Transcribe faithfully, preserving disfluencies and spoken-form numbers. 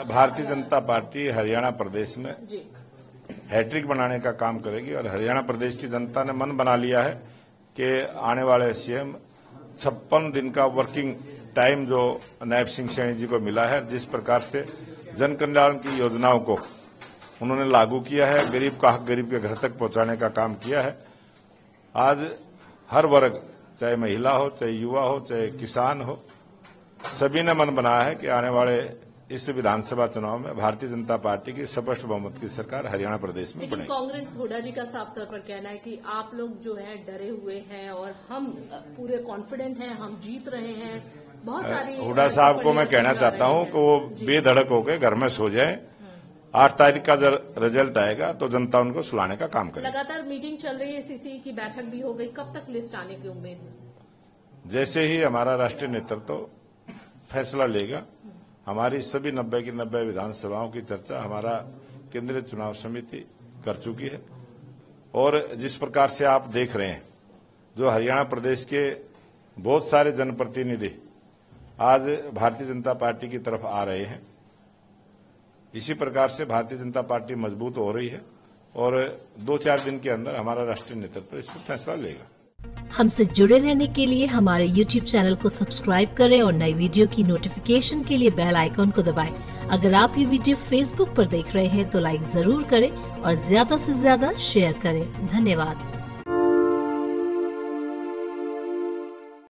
Bharatiya Janata party Haryana प्रदेश में hat trick बनाने का काम करेगी और हरियाणा प्रदेश की जनता ने मन बना लिया है कि आने वाले सीएम छप्पन दिन का वर्किंग टाइम जो नायब सिंह सैनी जी को मिला है, जिस प्रकार से जन कल्याण की योजनाओं को उन्होंने लागू किया है, गरीब का हक गरीब के घर तक पहुंचाने का काम किया है। आज हर वर्ग, चाहे महिला हो, चाहे युवा हो, चाहे किसान हो, सभी ने मन बनाया है कि आने वाले इस विधानसभा चुनाव में भारतीय जनता पार्टी की स्पष्ट बहुमत की सरकार हरियाणा प्रदेश में बनेगी। लेकिन कांग्रेस हुड्डा जी का साफ तौर पर कहना है कि आप लोग जो है डरे हुए हैं और हम पूरे कॉन्फिडेंट हैं, हम जीत रहे हैं। बहुत सारी हुड्डा साहब को मैं कहना चाहता हूं कि वो बेधड़क होकर घर में सो जाएं। आठ तारीख का जब रिजल्ट आएगा तो जनता उनको सुलाने का काम करेगी। लगातार मीटिंग चल रही है, सीसी की बैठक भी हो गई, कब तक लिस्ट आने की उम्मीद? जैसे ही हमारा राष्ट्रीय नेतृत्व फैसला लेगा, हमारी सभी नब्बे की नब्बे विधानसभाओं की चर्चा हमारा केंद्रीय चुनाव समिति कर चुकी है। और जिस प्रकार से आप देख रहे हैं, जो हरियाणा प्रदेश के बहुत सारे जनप्रतिनिधि आज भारतीय जनता पार्टी की तरफ आ रहे हैं, इसी प्रकार से भारतीय जनता पार्टी मजबूत हो रही है और दो चार दिन के अंदर हमारा राष्ट्रीय नेतृत्व इस पर फैसला लेगा। हमसे जुड़े रहने के लिए हमारे यूट्यूब चैनल को सब्सक्राइब करें और नई वीडियो की नोटिफिकेशन के लिए बेल आइकॉन को दबाएं। अगर आप ये वीडियो फेसबुक पर देख रहे हैं तो लाइक जरूर करें और ज्यादा से ज्यादा शेयर करें। धन्यवाद।